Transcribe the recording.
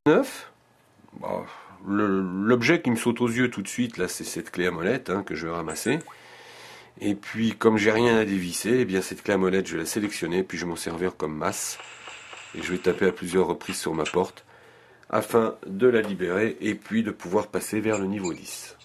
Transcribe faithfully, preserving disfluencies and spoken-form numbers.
neuf. Bon, l'objet qui me saute aux yeux tout de suite, là, c'est cette clé à molette hein, que je vais ramasser. Et puis, comme j'ai rien à dévisser, eh bien cette clé à molette, je vais la sélectionner, puis je vais m'en servir comme masse. Et je vais taper à plusieurs reprises sur ma porte, afin de la libérer, et puis de pouvoir passer vers le niveau dix.